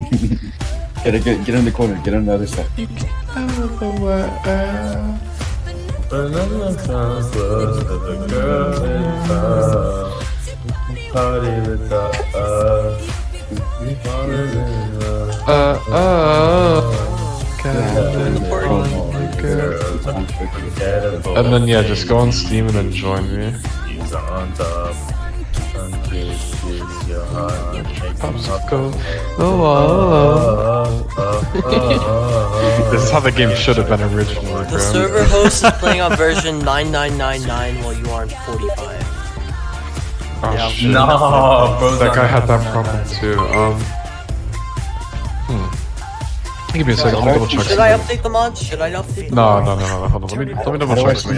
Get in the corner. Get on the other side. And then yeah, just go on Steam and then join me. Popsicle. This is how the game should have been originally. The server host is playing on version 9999 while you are on 45. Oh Yeah. shit. No, bro. That guy had that problem too. Give me a second, let me double check. Should I update the mods? Should I update the mods? No, hold on. Let me double check something.